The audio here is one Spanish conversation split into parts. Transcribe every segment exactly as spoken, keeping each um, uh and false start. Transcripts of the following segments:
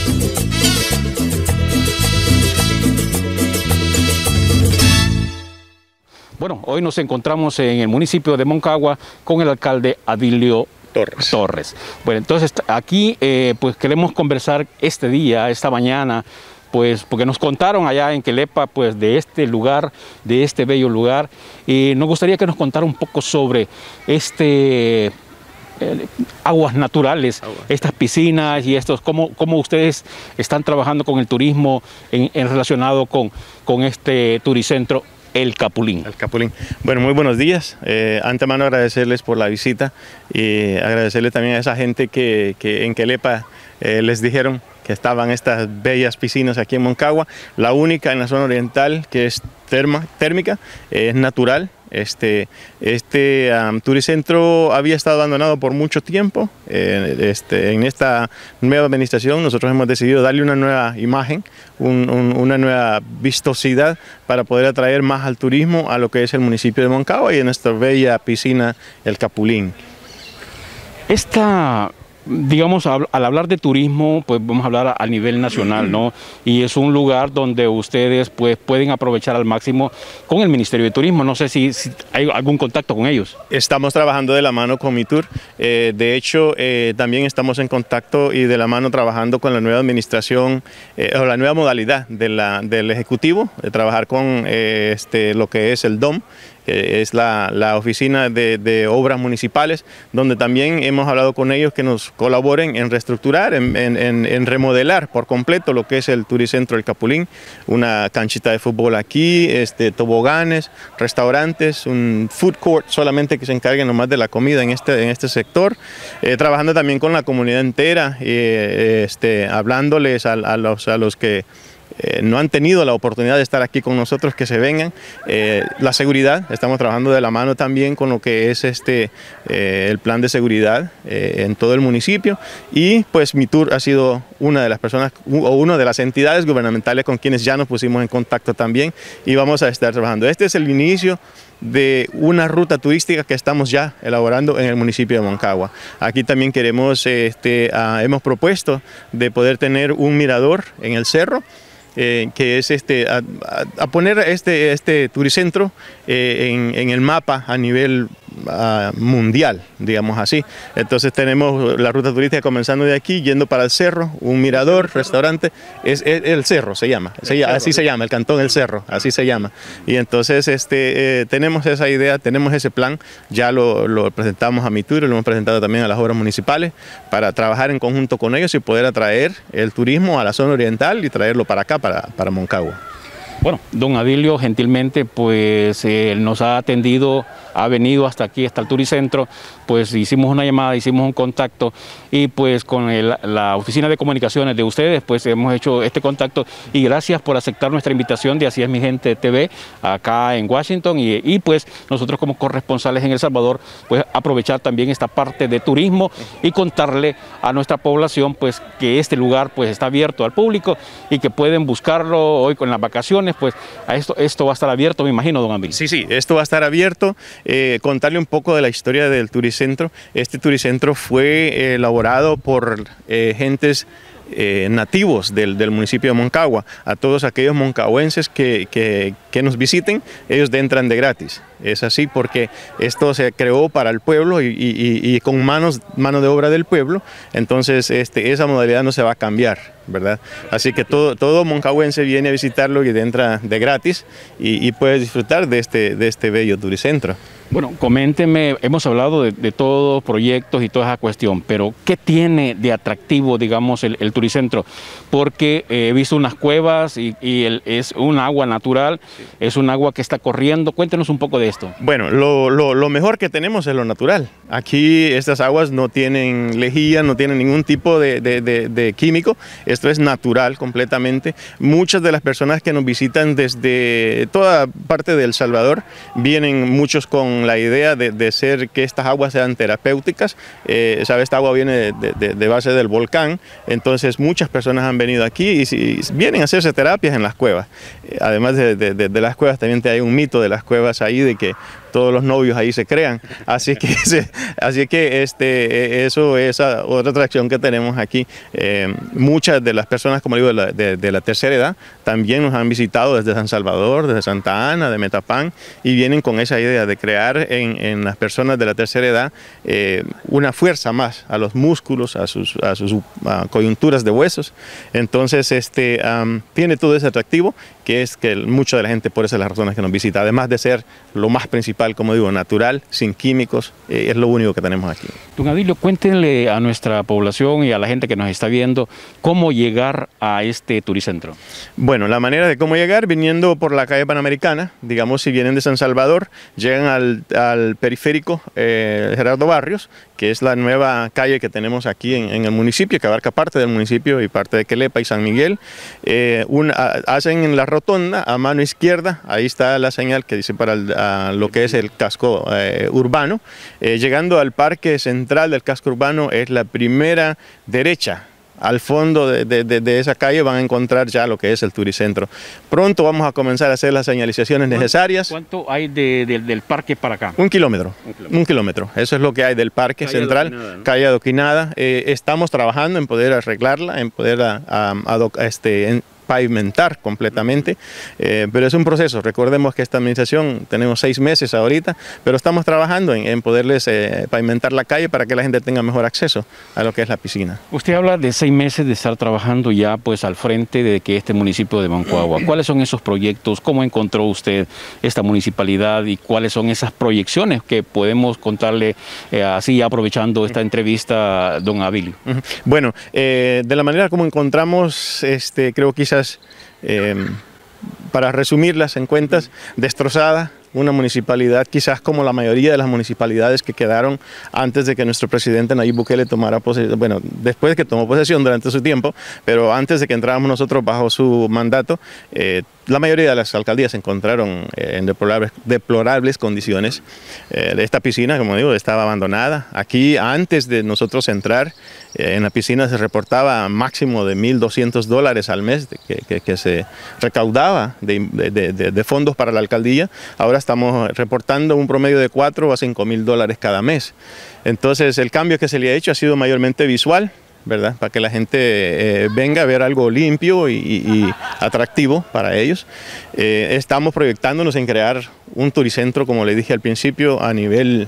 Bueno, hoy nos encontramos en el municipio de Moncagua con el alcalde Adilio Torres. Torres. Bueno, entonces aquí eh, pues queremos conversar este día, esta mañana, pues porque nos contaron allá en Quelepa pues de este lugar, de este bello lugar, y nos gustaría que nos contara un poco sobre este eh, aguas naturales, Agua. estas piscinas y estos, cómo, cómo ustedes están trabajando con el turismo en, en relacionado con, con este turicentro El Capulín. El Capulín. Bueno, muy buenos días. Eh, antemano agradecerles por la visita y agradecerle también a esa gente que, que en Quelepa eh, les dijeron que estaban estas bellas piscinas aquí en Moncagua. La única en la zona oriental que es terma, térmica, eh, es natural. Este, este um, turicentro había estado abandonado por mucho tiempo. Eh, este, en esta nueva administración nosotros hemos decidido darle una nueva imagen, un, un, una nueva vistosidad para poder atraer más al turismo a lo que es el municipio de Moncagua y en nuestra bella piscina El Capulín. Esta... Digamos, al hablar de turismo, pues vamos a hablar a nivel nacional, ¿no? Y es un lugar donde ustedes pues pueden aprovechar al máximo con el Ministerio de Turismo. No sé si, si hay algún contacto con ellos. Estamos trabajando de la mano con Mitur. Eh, de hecho, eh, también estamos en contacto y de la mano trabajando con la nueva administración eh, o la nueva modalidad de la, del Ejecutivo, de trabajar con eh, este, lo que es el D O M, que es la, la oficina de, de obras municipales, donde también hemos hablado con ellos que nos colaboren en reestructurar, en, en, en remodelar por completo lo que es el turicentro El Capulín, una canchita de fútbol aquí, este, toboganes, restaurantes, un food court solamente que se encargue nomás de la comida en este, en este sector, eh, trabajando también con la comunidad entera, eh, este, hablándoles a, a, los, a los que Eh, no han tenido la oportunidad de estar aquí con nosotros, que se vengan. Eh, la seguridad, estamos trabajando de la mano también con lo que es este, eh, el plan de seguridad eh, en todo el municipio, y pues Mitur ha sido una de las personas o una de las entidades gubernamentales con quienes ya nos pusimos en contacto también y vamos a estar trabajando. Este es el inicio de una ruta turística que estamos ya elaborando en el municipio de Moncagua. Aquí también queremos, este, uh, hemos propuesto de poder tener un mirador en el cerro, Eh, que es este, a, a poner este, este turicentro eh, en, en el mapa a nivel uh, mundial, digamos así. Entonces tenemos la ruta turística comenzando de aquí, yendo para el cerro, un mirador, restaurante, es, es el cerro se llama, se llama así se llama, el cantón El Cerro, así se llama. Y entonces este, eh, tenemos esa idea, tenemos ese plan, ya lo, lo presentamos a Mitur, lo hemos presentado también a las obras municipales para trabajar en conjunto con ellos y poder atraer el turismo a la zona oriental y traerlo para acá, para, para Moncagua. Bueno, don Adilio gentilmente pues eh, nos ha atendido, ha venido hasta aquí, hasta el turicentro, pues hicimos una llamada, hicimos un contacto y pues con el, la oficina de comunicaciones de ustedes pues hemos hecho este contacto y gracias por aceptar nuestra invitación de Así es mi gente T V acá en Washington y, y pues nosotros como corresponsales en El Salvador pues aprovechar también esta parte de turismo y contarle a nuestra población pues que este lugar pues está abierto al público y que pueden buscarlo hoy con las vacaciones. Pues a esto, esto va a estar abierto, me imagino, don Adilio. Sí, sí, esto va a estar abierto. Eh, contarle un poco de la historia del turicentro. Este turicentro fue eh, elaborado por eh, gentes Eh, nativos del, del municipio de Moncagua. A todos aquellos moncahuenses que, que, que nos visiten, ellos entran de gratis. Es así porque esto se creó para el pueblo y, y, y con manos, mano de obra del pueblo, entonces este, esa modalidad no se va a cambiar, ¿verdad? Así que todo, todo moncahuense viene a visitarlo y entra de gratis y, y puede disfrutar de este, de este bello turicentro. Bueno, coménteme, hemos hablado de, de todos proyectos y toda esa cuestión, pero ¿qué tiene de atractivo, digamos, el, el turicentro? Porque eh, he visto unas cuevas y, y el, es un agua natural, sí. Es un agua que está corriendo. Cuéntenos un poco de esto. Bueno, lo, lo, lo mejor que tenemos es lo natural. Aquí estas aguas no tienen lejía, no tienen ningún tipo de, de, de, de químico. Esto es natural completamente. Muchas de las personas que nos visitan desde toda parte de El Salvador vienen muchos con la idea de, de ser que estas aguas sean terapéuticas. Eh, sabe, esta agua viene de, de, de base del volcán, entonces muchas personas han venido aquí y, y vienen a hacerse terapias en las cuevas. Eh, además de, de, de, de las cuevas, también hay un mito de las cuevas ahí de que todos los novios ahí se crean. Así que, así que este, eso es otra atracción que tenemos aquí. Eh, muchas de las personas, como digo, de la, de, de la tercera edad, también nos han visitado desde San Salvador, desde Santa Ana, de Metapán, y vienen con esa idea de crear en, en las personas de la tercera edad eh, una fuerza más a los músculos, a sus, a sus a coyunturas de huesos. Entonces este, um, tiene todo ese atractivo, que es que mucha de la gente, por esas las razones que nos visita, además de ser lo más principal, como digo, natural, sin químicos, eh, es lo único que tenemos aquí. Don Abilio, cuéntenle a nuestra población y a la gente que nos está viendo cómo llegar a este turicentro. Bueno, la manera de cómo llegar, viniendo por la calle Panamericana, digamos, si vienen de San Salvador, llegan al, al periférico eh, Gerardo Barrios, que es la nueva calle que tenemos aquí en, en el municipio, que abarca parte del municipio y parte de Quelepa y San Miguel. Eh, una, hacen en la rotonda, a mano izquierda, ahí está la señal que dice para el, a, lo que es el casco eh, urbano. Eh, llegando al parque central del casco urbano es la primera derecha. Al fondo de, de, de esa calle van a encontrar ya lo que es el turicentro. Pronto vamos a comenzar a hacer las señalizaciones necesarias. ¿Cuánto hay de, de, del parque para acá? Un kilómetro, un kilómetro. Un kilómetro. Eso es lo que hay del parque calle central, adoquinada, ¿no? Calle adoquinada. Eh, estamos trabajando en poder arreglarla, en poder a, a, a, este, en, pavimentar completamente, eh, pero es un proceso. Recordemos que esta administración tenemos seis meses ahorita, pero estamos trabajando en, en poderles eh, pavimentar la calle para que la gente tenga mejor acceso a lo que es la piscina. Usted habla de seis meses de estar trabajando ya pues al frente de que este municipio de Moncagua. ¿Cuáles son esos proyectos? ¿Cómo encontró usted esta municipalidad y cuáles son esas proyecciones que podemos contarle eh, así aprovechando esta entrevista, don Abilio? Bueno, eh, de la manera como encontramos, este, creo quizás Eh, para resumirlas en cuentas, destrozada, una municipalidad quizás como la mayoría de las municipalidades que quedaron antes de que nuestro presidente Nayib Bukele tomara posesión, bueno, después de que tomó posesión durante su tiempo, pero antes de que entráramos nosotros bajo su mandato, eh, la mayoría de las alcaldías se encontraron eh, en deplorables, deplorables condiciones. Eh, esta piscina, como digo, estaba abandonada. Aquí, antes de nosotros entrar, eh, en la piscina se reportaba máximo de mil doscientos dólares al mes de que, que, que se recaudaba de, de, de, de fondos para la alcaldía. Ahora estamos reportando un promedio de cuatro a cinco mil dólares cada mes. Entonces, el cambio que se le ha hecho ha sido mayormente visual, ¿verdad? Para que la gente eh, venga a ver algo limpio y, y, y atractivo para ellos. Eh, estamos proyectándonos en crear un turicentro, como le dije al principio, a nivel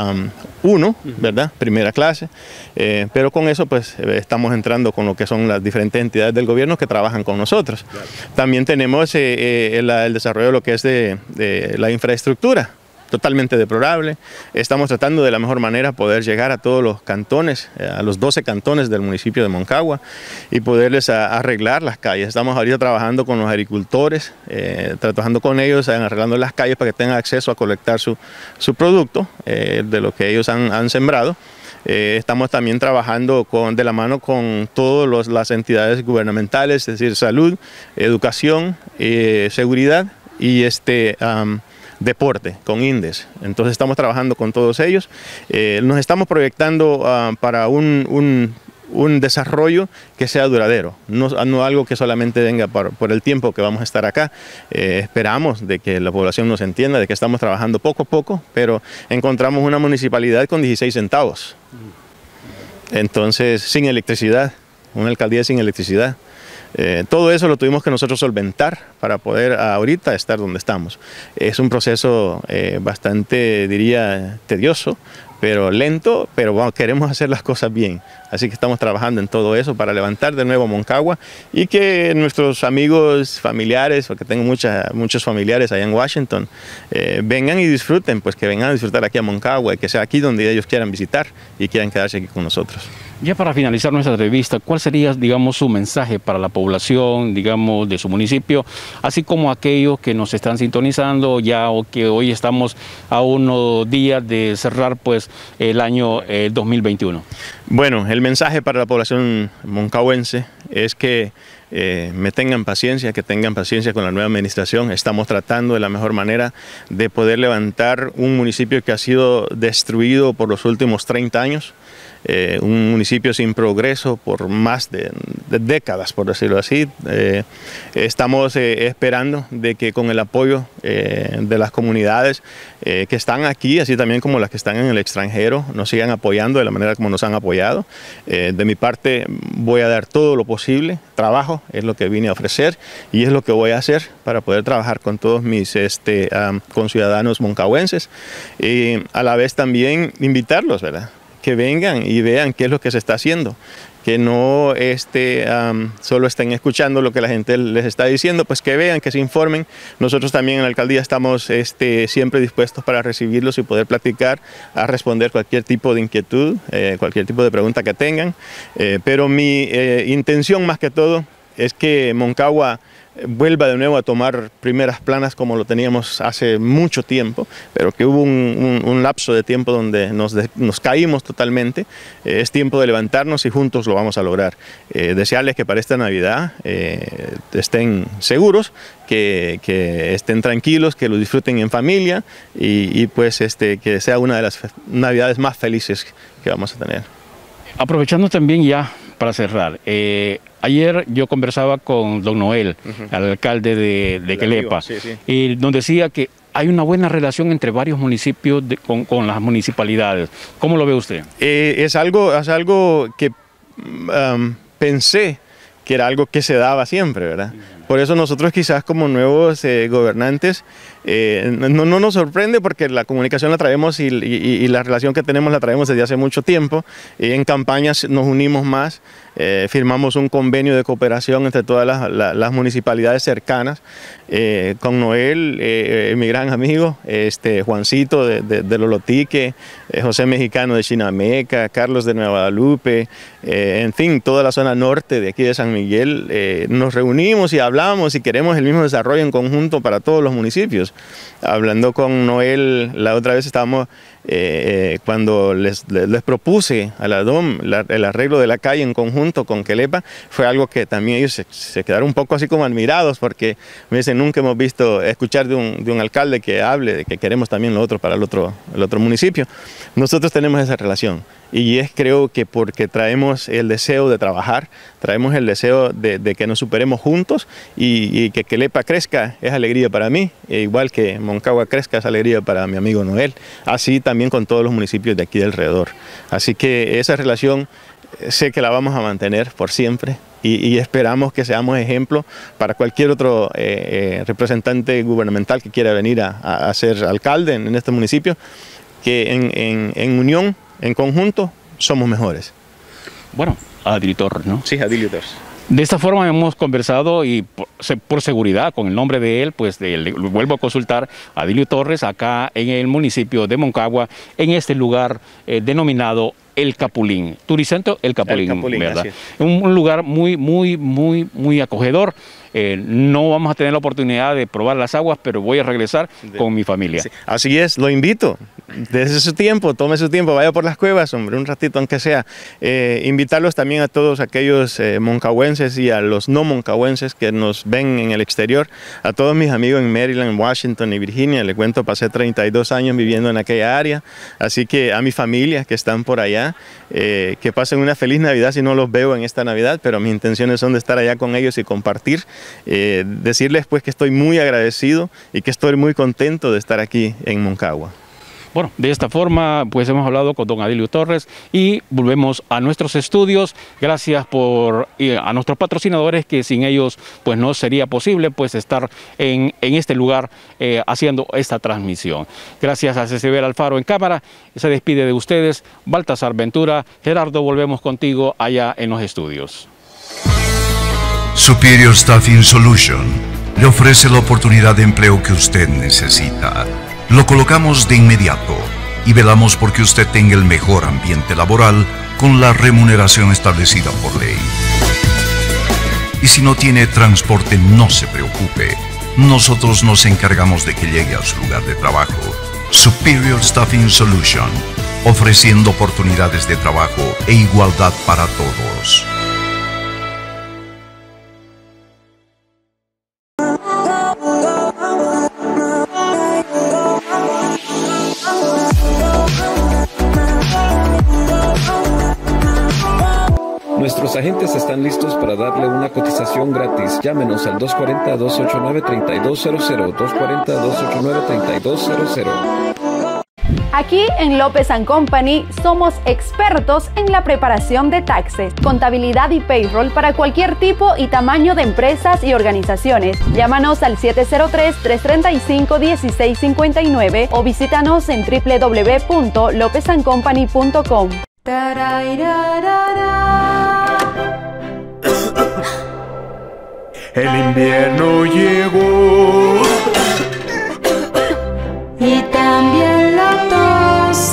uno, um, ¿verdad? Primera clase, eh, pero con eso pues estamos entrando con lo que son las diferentes entidades del gobierno que trabajan con nosotros. Claro. También tenemos eh, eh, el, el desarrollo de lo que es de, de la infraestructura, totalmente deplorable. Estamos tratando de la mejor manera poder llegar a todos los cantones, a los doce cantones del municipio de Moncagua y poderles a, arreglar las calles. Estamos ahorita trabajando con los agricultores, eh, trabajando con ellos, arreglando las calles para que tengan acceso a colectar su, su producto eh, de lo que ellos han, han sembrado. Eh, estamos también trabajando con, de la mano con todas las entidades gubernamentales, es decir, salud, educación, eh, seguridad y este... Um, deporte, con INDES. Entonces estamos trabajando con todos ellos. Eh, nos estamos proyectando uh, para un, un, un desarrollo que sea duradero, no, no algo que solamente venga por, por el tiempo que vamos a estar acá. Eh, esperamos de que la población nos entienda, de que estamos trabajando poco a poco, pero encontramos una municipalidad con dieciséis centavos. Entonces, sin electricidad, una alcaldía sin electricidad. Eh, todo eso lo tuvimos que nosotros solventar para poder ahorita estar donde estamos. Es un proceso eh, bastante, diría, tedioso, pero lento, pero bueno, queremos hacer las cosas bien. Así que estamos trabajando en todo eso para levantar de nuevo Moncagua y que nuestros amigos, familiares, porque tengo mucha, muchos familiares allá en Washington, eh, vengan y disfruten, pues que vengan a disfrutar aquí a Moncagua y que sea aquí donde ellos quieran visitar y quieran quedarse aquí con nosotros. Ya para finalizar nuestra entrevista, ¿cuál sería, digamos, su mensaje para la población, digamos, de su municipio, así como aquellos que nos están sintonizando ya o que hoy estamos a unos días de cerrar, pues, el año eh, dos mil veintiuno? Bueno, el mensaje para la población moncahuense es que eh, me tengan paciencia, que tengan paciencia con la nueva administración. Estamos tratando de la mejor manera de poder levantar un municipio que ha sido destruido por los últimos treinta años. eh, un municipio sin progreso por más de, de décadas, por decirlo así. Eh, estamos eh, esperando de que con el apoyo eh, de las comunidades eh, que están aquí, así también como las que están en el extranjero, nos sigan apoyando de la manera como nos han apoyado. Eh, de mi parte voy a dar todo lo posible, trabajo es lo que vine a ofrecer y es lo que voy a hacer para poder trabajar con todos mis este, um, conciudadanos moncahuenses y a la vez también invitarlos, ¿verdad?, que vengan y vean qué es lo que se está haciendo, que no este, um, solo estén escuchando lo que la gente les está diciendo, pues que vean, que se informen. Nosotros también en la alcaldía estamos este, siempre dispuestos para recibirlos y poder platicar, a responder cualquier tipo de inquietud, eh, cualquier tipo de pregunta que tengan, eh, pero mi eh, intención más que todo es que Moncagua vuelva de nuevo a tomar primeras planas como lo teníamos hace mucho tiempo, pero que hubo un, un, un lapso de tiempo donde nos, de, nos caímos totalmente. Eh, es tiempo de levantarnos y juntos lo vamos a lograr. Eh, desearles que para esta Navidad eh, estén seguros, que, que estén tranquilos, que lo disfruten en familia y, y pues este, que sea una de las Navidades más felices que vamos a tener. Aprovechando también ya para cerrar, eh, ayer yo conversaba con don Noel, uh-huh. el alcalde de, de Quelepa, sí, sí. y nos decía que hay una buena relación entre varios municipios de, con, con las municipalidades. ¿Cómo lo ve usted? Eh, es, algo, es algo que um, pensé que era algo que se daba siempre, ¿verdad? Uh-huh. Por eso nosotros quizás como nuevos eh, gobernantes eh, no, no nos sorprende porque la comunicación la traemos y, y, y la relación que tenemos la traemos desde hace mucho tiempo. Y en campañas nos unimos más, eh, firmamos un convenio de cooperación entre todas las, las, las municipalidades cercanas. Eh, con Noel, eh, mi gran amigo, este, Juancito de, de, de Lolotique, eh, José Mexicano de Chinameca, Carlos de Nueva Guadalupe, eh, en fin, toda la zona norte de aquí de San Miguel, eh, nos reunimos y hablamos y queremos el mismo desarrollo en conjunto para todos los municipios. Hablando con Noel, la otra vez estábamos, eh, cuando les, les, les propuse a la D O M la, el arreglo de la calle en conjunto con Quelepa, fue algo que también ellos se, se quedaron un poco así como admirados porque me dicen, nunca hemos visto escuchar de un, de un alcalde que hable de que queremos también lo otro para el otro, el otro municipio. Nosotros tenemos esa relación y es creo que porque traemos el deseo de trabajar, traemos el deseo de, de que nos superemos juntos y, y que Quelepa crezca es alegría para mí, e igual que Moncagua crezca es alegría para mi amigo Noel, así también con todos los municipios de aquí de alrededor. Así que esa relación sé que la vamos a mantener por siempre y, y esperamos que seamos ejemplo para cualquier otro eh, eh, representante gubernamental que quiera venir a, a, a ser alcalde en, en este municipio, que en, en, en unión, en conjunto, somos mejores. Bueno, Adilio Torres, ¿no? Sí, Adilio Torres. De esta forma hemos conversado y por, por seguridad, con el nombre de él, pues de, le, vuelvo a consultar a Adilio Torres acá en el municipio de Moncagua, en este lugar eh, denominado El Capulín, Turicentro El Capulín, el Capulín, ¿verdad? Un, un lugar muy, muy, muy, muy acogedor. Eh, no vamos a tener la oportunidad de probar las aguas, pero voy a regresar de, con mi familia. Sí, así es, lo invito. Desde su tiempo, tome su tiempo, vaya por las cuevas, hombre, un ratito aunque sea. Eh, invitarlos también a todos aquellos eh, moncagüenses y a los no moncagüenses que nos ven en el exterior, a todos mis amigos en Maryland, Washington y Virginia. Les cuento, pasé treinta y dos años viviendo en aquella área, así que a mi familia que están por allá, eh, que pasen una feliz Navidad si no los veo en esta Navidad, pero mis intenciones son de estar allá con ellos y compartir. Eh, decirles pues que estoy muy agradecido y que estoy muy contento de estar aquí en Moncagua. Bueno, de esta forma pues hemos hablado con don Adilio Torres y volvemos a nuestros estudios. Gracias por y a nuestros patrocinadores, que sin ellos pues no sería posible pues estar en, en este lugar eh, haciendo esta transmisión. Gracias a Cecibel Alfaro en cámara. Se despide de ustedes Baltasar Ventura. Gerardo, volvemos contigo allá en los estudios. Superior Staffing Solution le ofrece la oportunidad de empleo que usted necesita. Lo colocamos de inmediato y velamos porque usted tenga el mejor ambiente laboral con la remuneración establecida por ley. Y si no tiene transporte, no se preocupe. Nosotros nos encargamos de que llegue a su lugar de trabajo. Superior Staffing Solution, ofreciendo oportunidades de trabajo e igualdad para todos. agentes están listos para darle una cotización gratis. Llámenos al dos cuatro cero, dos ocho nueve, tres dos cero cero, dos cuatro cero, dos ocho nueve, tres dos cero cero. Aquí en López and Company somos expertos en la preparación de taxes, contabilidad y payroll para cualquier tipo y tamaño de empresas y organizaciones. Llámanos al siete cero tres, tres tres cinco, uno seis cinco nueve o visítanos en doble u doble u doble u punto lopez and company punto com. El invierno llegó y también la tos.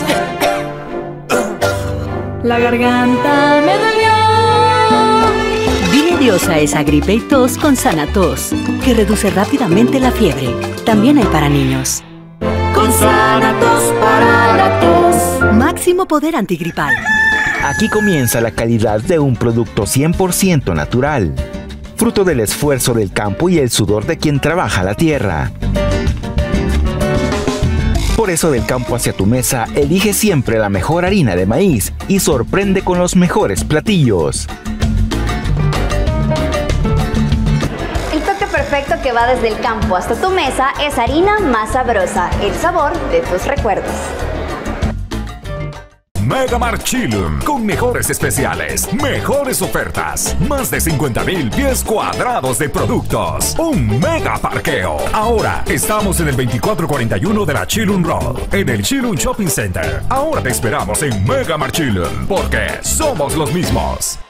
La garganta me dolió. Dile adiós a esa gripe y tos con Sanatos, que reduce rápidamente la fiebre. También hay para niños. Con Sanatos para la tos. Máximo poder antigripal. Aquí comienza la calidad de un producto cien por ciento natural, fruto del esfuerzo del campo y el sudor de quien trabaja la tierra. Por eso, del campo hacia tu mesa, elige siempre la mejor harina de maíz y sorprende con los mejores platillos. El toque perfecto que va desde el campo hasta tu mesa es harina más sabrosa, el sabor de tus recuerdos. Megamart Chillum, con mejores especiales, mejores ofertas, más de cincuenta mil pies cuadrados de productos, un mega parqueo. Ahora estamos en el veinticuatro cuarenta y uno de la Chillum Road, en el Chillum Shopping Center. Ahora te esperamos en Megamart Chillum, porque somos los mismos.